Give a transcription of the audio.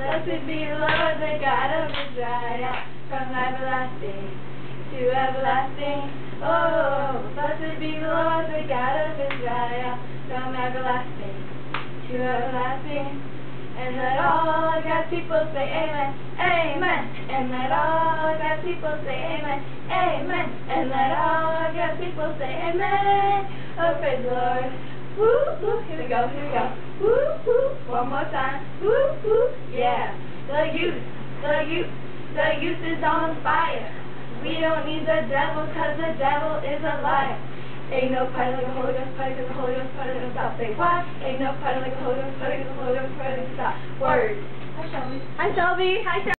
Blessed be the Lord, the God of Israel, from everlasting to everlasting. Oh, blessed be the Lord, the God of Israel, from everlasting to everlasting. And let all God's people say amen, amen. And let all God's people say amen, amen. And let all God's people say amen. Oh, praise the Lord. Woo, woo. Here we go, here we go. Woo, woo. One more time. Woo, woo. Yeah. The youth is on fire. We don't need the devil, cause the devil is a liar. Ain't no party like a Holy Ghost party, cause the Holy Ghost party doesn't stop. Say what? Ain't no party like a Holy Ghost party, cause the Holy Ghost party doesn't stop. Word. Hi, Shelby. Hi, Shelby. Hi, Shelby.